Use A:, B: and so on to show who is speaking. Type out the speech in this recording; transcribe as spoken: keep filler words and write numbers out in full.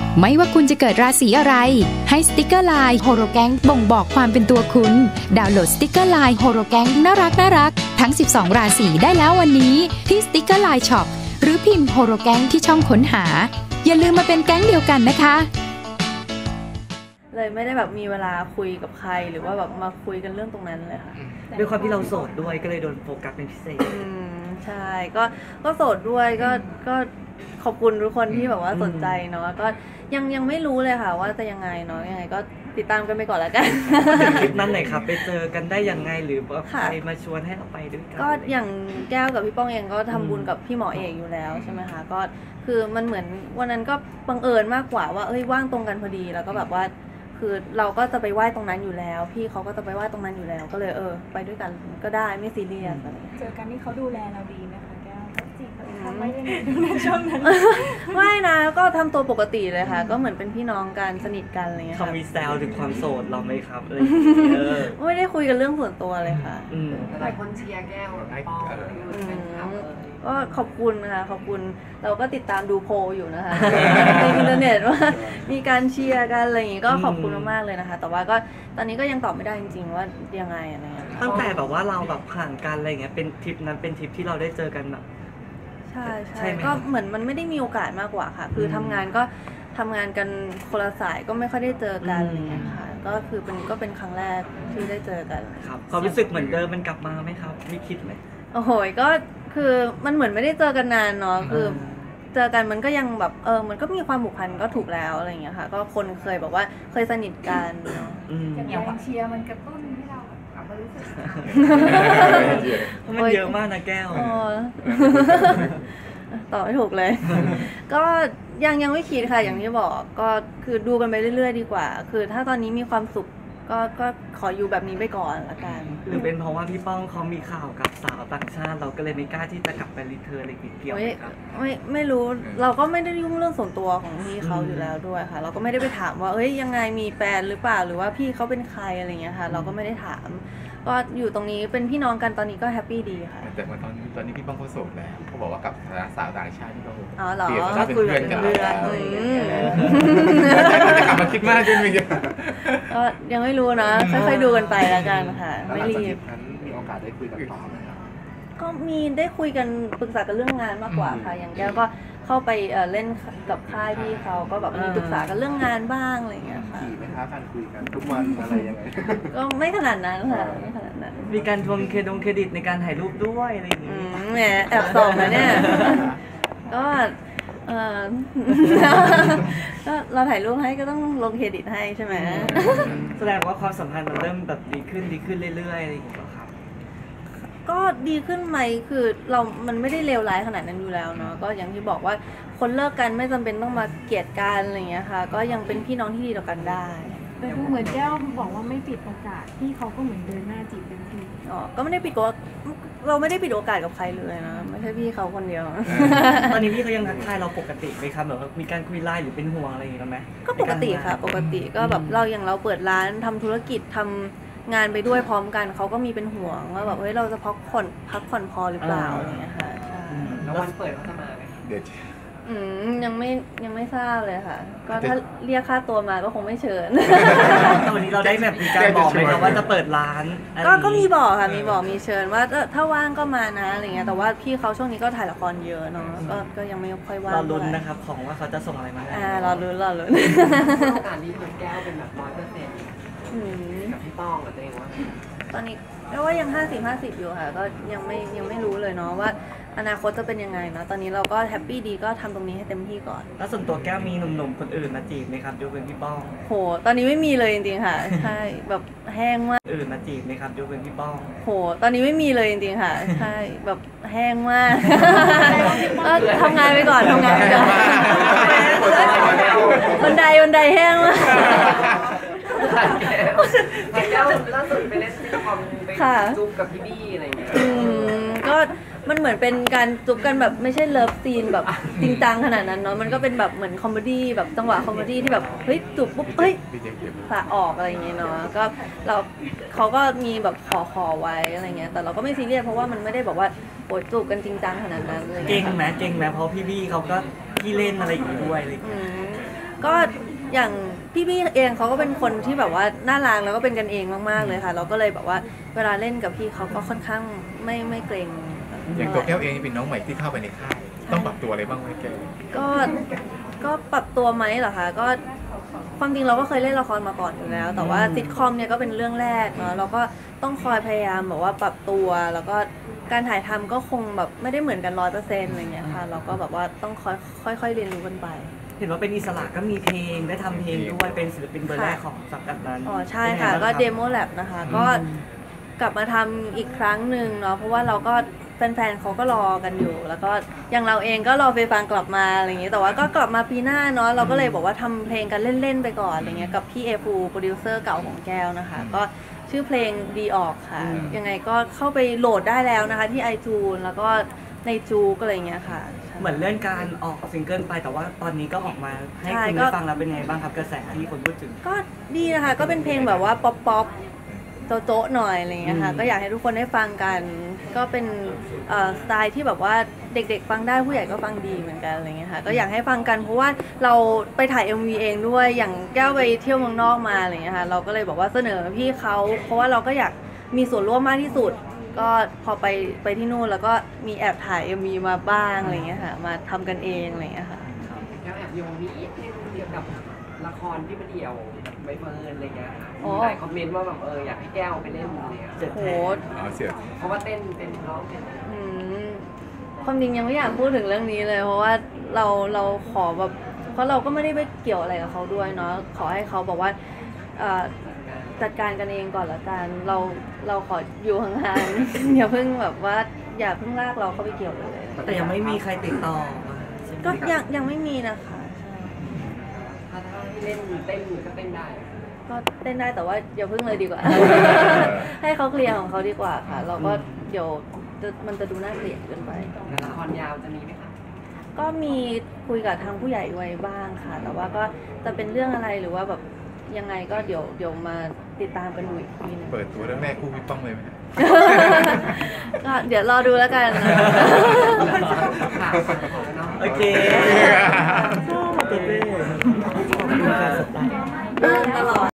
A: ไม่ว่าคุณจะเกิดราศีอะไรให้สติกเกอร์ไลน์โฮโรแกงบ่งบอกความเป็นตัวคุณดาวน์โหลดสติกเกอร์ไลน์โฮโรแกงน่ารักน่ารักทั้งสิบสองราศีได้แล้ววันนี้ที่สติกเกอร์ไลน์ช็อปหรือพิมพ์โฮโรแกงที่ช่องค้นหาอย่าลืมมาเป็นแก๊งเดียวกันนะคะ
B: เลยไม่ได้แบบมีเวลาคุยกับใครหรือว่าแบบมาคุยกันเรื่องตรงนั้นเลยค่ะ
C: ด้วยความที่เราโสดด้วยก็เลยโดนโฟกัสเป็นพิเศษ
B: อืมใช่ก็ก็โสดด้วยก็ก็ขอบคุณทุกคนที่แบบว่าสนใจเนาะก็ยังยังไม่รู้เลยค่ะว่าจะยังไงเนาะยังไงก็ติดตามกันไปก่อนแล้วกัน
C: คลิปนั้นไหนครับไปเจอกันได้ยังไงหรือว่าใครมาชวนให้เราไปด้วยกัน
B: ก็อย่างแก้วกับพี่ป้องเองก็ทำบุญกับพี่หมอเอกอยู่แล้วใช่ไหมคะก็คือมันเหมือนวันนั้นก็บังเอิญมากกว่าว่าเอ้ยว่างตรงกันพอดีแล้วก็แบบว่าคือเราก็จะไปไหว้ตรงนั้นอยู่แล้วพี่เขาก็จะไปไหว้ตรงนั้นอยู่แล้วก็เลยเออไปด้วยกันก็ได้ไม่ซีเรียสอะไร
D: เจอกันนี่เขาดูแลเราดีไหมคะแก้วจีบเขาทำไม่ได้ในช่วงนั้น
B: ไม่นะก็ทำตัวปกติเลยค่ะก็เหมือนเป็นพี่น้องกันสนิทกันอะไรเงี้ย
C: เขามีแซวถึงความโสดเราไหมครับเลย
B: ไม่ได้คุยกันเรื่องส่วนตัวเลยค่ะ
E: หลายคนเชียร์แก้วปอง
B: ก็ขอบคุณนะคะขอบคุณเราก็ติดตามดูโพลอยู่นะคะในอินเทอร์เน็ตว่ามีการเชียร์กันอะไรอย่างงี้ก็ขอบคุณมากๆเลยนะคะแต่ว่าก็ตอนนี้ก็ยังตอบไม่ได้จริงๆว่ายังไงอะไรเงี้ย
C: ตั้งแต่แบบว่าเราแบบผ่านกันอะไรเงี้ยเป็นทริปนั้นเป็นทริปที่เราได้เจอกันแบบ
B: ใช่ใช่ก็เหมือนมันไม่ได้มีโอกาสมากกว่าค่ะคือทำงานก็ทำงานกันคนละสายก็ไม่ค่อยได้เจอกันอะไรเงี้ยค่ะก็คือเป็นก็เป็นครั้งแรกที่ได้เจอกัน
C: ครับความรู้สึกเหมือนเดิมมันกลับมาไหมครับไม่คิดไหม
B: โอ้โหก็คือมันเหมือนไม่ได้เจอกันนานเนาะคือเจอกันมันก็ยังแบบเออมันก็มีความผูกพันก็ถูกแล้วอะไรอย่างเงี้ยค่ะก็คนเคยบอกว่าเคยสนิทกันเนาะ
D: อย่างแรงเชียร์มันกระตุ้นให้เรากลับมารู้สึก
C: มันเยอะมากนะแก้ว
B: ต่อไม่ถูกเลยก็ยังยังไม่คิดค่ะอย่างที่บอกก็คือดูกันไปเรื่อยๆดีกว่าคือถ้าตอนนี้มีความสุขก็ก็ขออยู่แบบนี้ไปก่อนละกัน
C: หรือเป็นเพราะว่าพี่ป้องเขามีข่าวกับสาวต่างชาติเราก็เลยไม่กล้าที่จะกลับไปรีเทิร์นอะไรเกี่ยวกับ
B: ไม่ไม่รู้เราก็ไม่ได้ยุ่งเรื่องส่วนตัวของพี่เขาอยู่แล้วด้วยค่ะเราก็ไม่ได้ไปถามว่าเอ้ยยังไงมีแฟนหรือเปล่าหรือว่าพี่เขาเป็นใครอะไรเงี้ยค่ะเราก็ไม่ได้ถามก็อยู่ตรงนี้เป็นพี่น้องกันตอนนี้ก็แฮปปี้ดีค่ะ
F: แต่ตอนตอนนี้พี่ป้องเขาโสดแล้วเขาบอกว่ากับสาวต่างชาติที่เขา
B: อ๋อเหรอ
F: ก็คุยเป็นเพื่อนกันจะกลับมาคิดมากจริงๆ
B: ก็ยังไม่รู้นะค่อยๆดูกันไปแล้วกันค่ะไม่รีบ
F: มีโอกาสได้คุยกันต่อไหมครับ
B: ก็มีได้คุยกันปรึกษากันเรื่องงานมากกว่าค่ะอย่างแก้วก็เข้าไปเล่นกับค่ายพี่เขาก็แบบมีปรึกษากันเรื่องงานบ้างอะไรอย่างเงี้ยค่ะ
F: ขี่ไหมคะการคุยกันทุกวันอะไรยังไง
B: ก็ไม่ขนาดนั้นค่ะไม่ขนาดนั้น
C: มีการทวงเครดิตเครดิตในการถ่ายรูปด้วยอะไรอย่างเงี้ย
B: แหมแอบส่องนะเนี่ยก็เออก็เราถ่ายรูปให้ก็ต้องลงเครดิตให้ใช่ไหม
C: แสดงว่าความสัมพันธ์มันเริ่มแบบดีขึ้นดีขึ้นเรื่อยๆอะไรอย่างเงี้ยครับ
B: ก็ดีขึ้นไหมคือเรามันไม่ได้เลวร้ายขนาดนั้นอยู่แล้วเนาะก็อย่างที่บอกว่าคนเลิกกันไม่จำเป็นต้องมาเกลียดกันอะไรอย่างเงี้ยค่ะก็ยังเป็นพี่น้องที่ดีต่อกันได้
D: แต่ดูเหมือนแก้วบอกว่าไม่ปิดโอกาสที่เขาก็เหมือนเดินหน้าจีบเป็นพี่
B: อ๋อก็ไม่ได้ปิดก็เราไม่ได้ปิดโอกาสกับใครเลยนะไม่ใช่พี่เขาคนเดียว
C: ตอนนี้พี่เขายังทักทายเราปกติไหมครับแบบว่ามีการคุยไลน์หรือเป็นห่วงอะไรอย่างเงี้ยไหม
B: ก็ปกติค่ะปกติก็แบบเราอย่างเราเปิดร้านทำธุรกิจทำงานไปด้วยพร้อมกันเขาก็มีเป็นห่วงว่าแบบเฮ้ยเราจะพักผ่อนพักผ่อนพอหรือเปล่าอะไรอย่างเงี้ยค่ะใช่
E: แล้ววันเปิดเขาจะมาไหม
F: เดี๋ยว
B: อืมยังไม่ยังไม่ทราบเลยค่ะก็ถ้าเรียกค่าตัวมาก็คงไม่เชิญ
C: วันนี้เราได้แบบมีการบอกไหมครับว่าจะเปิดร้าน
B: ก็ก็มีบอกค่ะมีบอกมีเชิญว่าถ้าว่างก็มานะอะไรเงี้ยแต่ว่าพี่เขาช่วงนี้ก็ถ่ายละครเยอะเนาะก็ก็ยังไม่ค่อยว่าง
C: รอลุ้นนะครับของว่าเขาจะส่งอะไรมาให้
B: อ่ารอลุ้นรอลุ้น
E: โอกาสนี้เหมือนแก้วเป็นแบบร้อยเปอร์เซ็นต์กับพี่ป้องกับตัวเองว่า
B: ตอนนี้ก็ว่ายังห้าสิบห้าสิบอยู่ค่ะก็ยังไม่ยังไม่รู้เลยเนาะว่าอนาคตจะเป็นยังไงเนาะตอนนี้เราก็แฮปปี้ดีก็ทำตรงนี้ให้เต็มที่ก่อน
C: แล้วส่วนตัวแก้วมีหนุ่มๆคนอื่นมาจีบไหมครับยกเว้นพี่ป้อง
B: โหตอนนี้ไม่มีเลยจริงๆค่ะใช่แบบแห้งมาก
C: อื่นมาจีบไหมครับยกเว้นพี่ป้อง
B: โหตอนนี้ไม่มีเลยจริงๆค่ะใช่แบบแห้งมากก็ทำงานไปก่อนทำงานไปก่อนบันไดบันไดแห้งมาก
E: แก้วล่าสุดไปเล่นซิทคอมไปจุ๊บกับพี่บี้อะไรอย่างเงี้ย
B: ก็มันเหมือนเป็นการจุ๊บกันแบบไม่ใช่เลิฟซีนแบบจริงจังขนาดนั้นเนาะมันก็เป็นแบบเหมือนคอมเมดี้แบบจังหวะคอมเมดี้ที่แบบเฮ้ยจุ๊บปุ๊บเฮ้ยสะออกอะไรอย่างเงี้ยเนาะก็เราเขาก็มีแบบขอขอไว้อะไรเงี้ยแต่เราก็ไม่ซีเรียสเพราะว่ามันไม่ได้บอกว่าโอยจูบกันจริงจังขนาดนั้นเลย
C: เก่งไหมเก่งไหมเพราะพี่บี้เขาก็พี่เล่นอะไรอยู่ด้วยเลย
B: ก็อย่างพี่ๆเองเขาก็เป็นคนที่แบบว่าน่ารักแล้วก็เป็นกันเองมากๆเลยค่ะ เราก็เลยแบบว่าเวลาเล่นกับพี่เขาก็ค่อนข้างไม่ไม่เกรง
F: อย่างตัวแก้วเองเป็นน้องใหม่ที่เข้าไปในค่ายต้องปรับตัวอะไรบ้างไหมแก้ว
B: ก็ก็ปรับตัวไหมเหรอคะก็ความจริงเราก็เคยเล่นละครมาก่อนอยู่แล้ว แต่ว่าซิทคอมเนี่ยก็เป็นเรื่องแรกเนาะเราก็ต้องคอยพยายามแบบว่าปรับตัวแล้วก็การถ่ายทำก็คงแบบไม่ได้เหมือนกันร้อยเปอร์เซ็นต์อะไรเงี้ยค่ะเราก็แบบว่าต้องค่อยค่อยๆเรียนรู้กันไป
C: เห็นว่าเป็นอิสระก็มีเพลงได้ทำเพลงด้วยเป็นศิลปินเบอร์แรกของสังกัดนั้น
B: อ๋อใช่ค่ะก็เดโมแลบนะคะก็กลับมาทำอีกครั้งหนึ่งเนาะเพราะว่าเราก็แฟนๆเขาก็รอกันอยู่ แล้วก็อย่างเราเองก็รอไปฟังกลับมาอะไรอย่างเงี้ยแต่ว่าก็กลับมาปีหน้าเนาะเราก็เลยบอกว่าทำเพลงกันเล่นๆไปก่อนอะไรเงี้ยกับพี่เอฟูโปรดิวเซอร์เก่าของแก้วนะคะก็ชื่อเพลงดีออกค่ะยังไงก็เข้าไปโหลดได้แล้วนะคะที่ ไอจูน แล้วก็ในจูกอะไรเงี้ยค่ะ
C: เหมือนเลื่อนการออกซิงเกิลไปแต่ว่าตอนนี้ก็ออกมาให้คุณได้ฟังแล้วเป็นไงบ้างครับกระแสที่คนพูดถึง
B: ก็ดีนะคะก็เป็นเพลงแบบว่าป๊อปป๊อปโจ๊ะๆหน่อยอะไรเงี้ยค่ะก็อยากให้ทุกคนได้ฟังกันก็เป็นสไตล์ที่แบบว่าเด็กๆฟังได้ผู้ใหญ่ก็ฟังดีเหมือนกันอะไรเงี้ยค่ะก็อยากให้ฟังกันเพราะว่าเราไปถ่าย เอ็ม วี เองด้วยอย่างแก้วไปเที่ยวเมืองนอกมาอะไรเงี้ยค่ะเราก็เลยบอกว่าเสนอพี่เขาเพราะว่าเราก็อยากมีส่วนร่วมมากที่สุดก็พอไปไปที่นู่นแล้วก็มีแอบถ่าย เอ็ม วี มาบ้างอะไรเงี้ยค่ะมาทำกันเองอะไรเงี้ยค่ะ
E: แก้วแอบโยงนี้เกี่ยวกับละครที่มาเดี่ยวใบเฟิร์นอะไรเงี้ยมีหลายคอมเมนต์ว่าแบบเอออยากให้แก้วไปเล่นอะไรเงี้ย
C: เจ็ด
B: โห
F: อ๋อเสีย
E: เพราะว่าเต้นเป็นร้องเป็น
B: อืมความจริงยังไม่อยากพูดถึงเรื่องนี้เลย เพราะว่าเราเราขอแบบเพราะเราก็ไม่ได้ไปเกี่ยวอะไรกับเขาด้วยเนาะขอให้เขาบอกว่าจัดการกันเองก่อนละกันเราเราขออยู่ห่างๆ อย่าเพิ่งแบบว่าอย่าเพิ่งลากเราเข้าไปเกี่ยวเลย
C: แต่ยังไม่มีใครติดต่อ
B: ก็ยังยังไม่มีนะคะ
E: ถ้าถ้าเล่นเต้นก็เต้นได้
B: ก็เต้นได้แต่ว่าอย่าเพิ่งเลยดีกว่า ให้เขาเคลียร์ของเขาดีกว่าค่ะเราก็เดี๋ยวมันจะดูน่าเกลียดเกินไป
E: ละครยาวจะมีไหมคะ
B: ก็มีคุยกับทางผู้ใหญ่ไว้บ้างค่ะแต่ว่าก็จะเป็นเรื่องอะไรหรือว่าแบบยังไงก็เดี๋ยวเดี๋ยวมาติดตามกันดูอีกทีนึง
F: เปิดตัวเรื่องแรกคู่พี่ป้องเลยไหม
B: ก็เดี๋ยวรอดูแล้วกัน
C: โอเคชอบตัวเต้
B: ตลอด